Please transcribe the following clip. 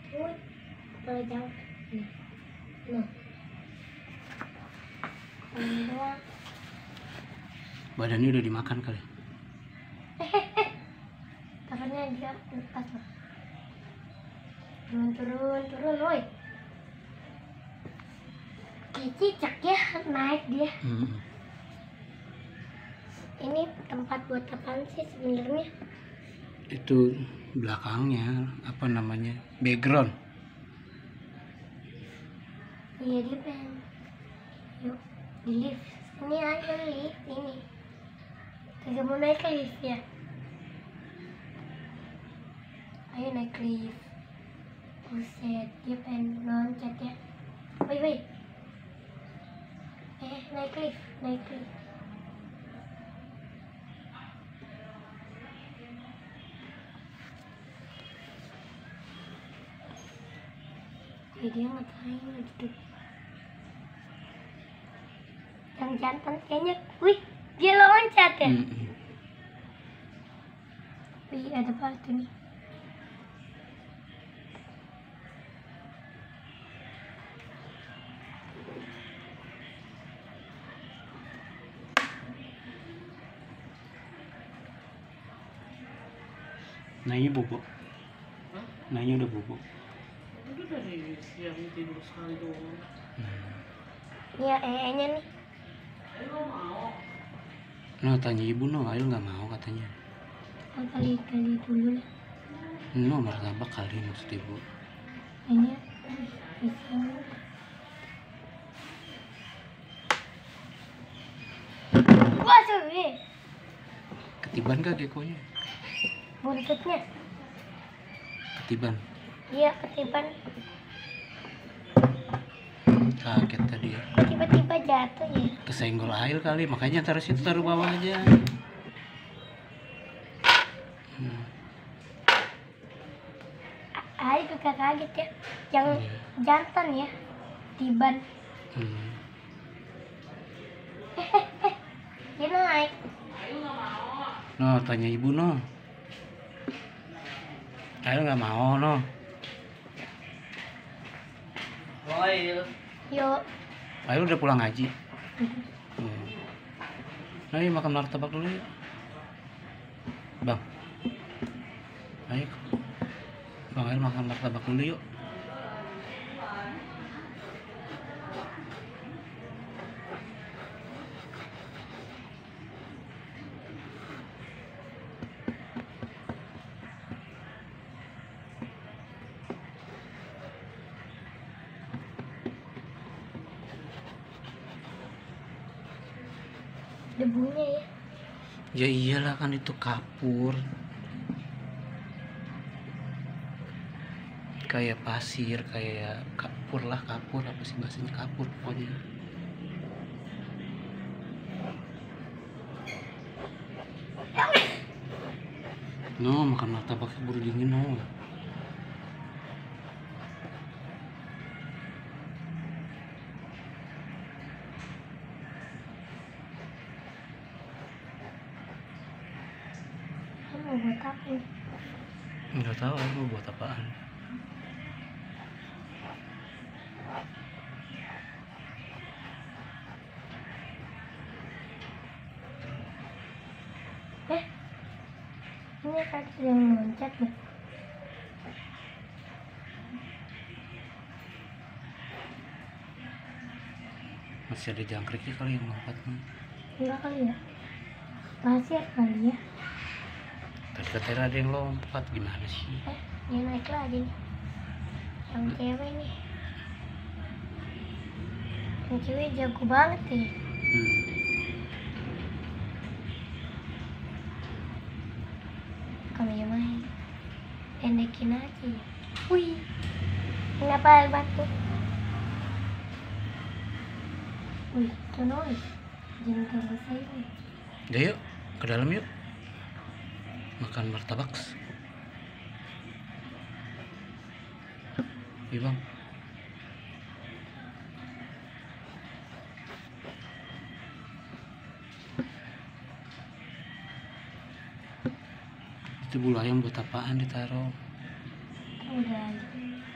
Kalau jauh nih, nah, ini doang. Badannya udah dimakan kali. Takutnya dia lepas loh. Turun, woi. Cicak ya, naik dia. Ini tempat buat apaan sih sebenarnya? Itu belakangnya apa namanya, background. Iya dia pengen. Yuk di lift. Ini aja lift ini. Tidak mau naik lift ya. Ayo naik lift. Buset, dia pengen loncat ya. Woi. Naik lift. Dia ngapain duduk? Yang jantan kayaknya, wih, dia loncat ya. Wih, ada batu nih. Nanya bubuk. Nanya udah bubuk. Udah dari siang tidur sekali doang. Iya, nya nih. Ayo mau. Nah, tanya ibu Ail nggak mau katanya. Oh, kali dulu lah. Martabak kali maksud ibu. Kayaknya bisa. Waduh, Ketiban kah gekonya? buntutnya. Ketiban. Iya, ketiban. Kaget tadi ya. Tiba-tiba jatuh ya. Kesenggol Ail kali, makanya taruh situ, taruh bawah aja. Ayo juga kaget ya. Yang jantan ya. Tiban. Dia naik. Tanya ibu Ail nggak mau Yuk. Ail udah pulang ngaji. Ayo makan martabak dulu yuk. Bang. Ayo. Bang Ail makan martabak dulu yuk. Debunya ya. Ya iyalah, kan itu kapur. Kayak pasir, kayak kapur apa sih bahasanya, kapur pokoknya. Makan martabak keburu dingin Kamu buat apa? Nggak tahu aku buat apaan. Ini kan sedang loncat nih. Masih ada jangkriknya kali yang lompat. Enggak kali ya. Pasir kali ya. Tadi katanya ada yang lompat, gimana sih? Dia naik lagi nih. Yang cewek nih. Yang cewek jago banget nih. Kami main. Pendekin aja ya. Wih. Kenapa batu? Wih, sonoy. Jangan terlalu saya. Udah yuk, ke dalam yuk. Makan martabak. Iya bang. Itu bulu ayam buat apaan ditaruh? Udah.